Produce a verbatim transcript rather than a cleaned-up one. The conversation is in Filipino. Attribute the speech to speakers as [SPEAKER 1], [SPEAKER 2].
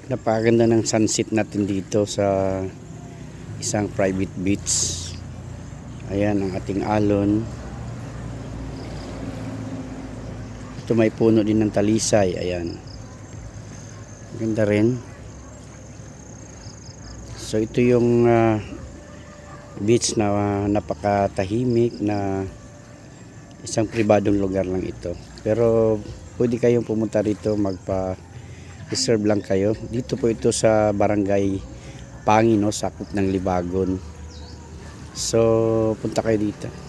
[SPEAKER 1] Napakaganda ng sunset natin dito sa isang private beach. Ayan ang ating alon. Ito may puno din ng talisay. Ayan. Ganda rin. So ito yung uh, beach na uh, napakatahimik na isang pribadong lugar lang ito. Pero pwede kayong pumunta rito, magpa-reserve lang kayo. Dito po ito sa Barangay Pangino, sakop ng Libagon. So punta kayo dito.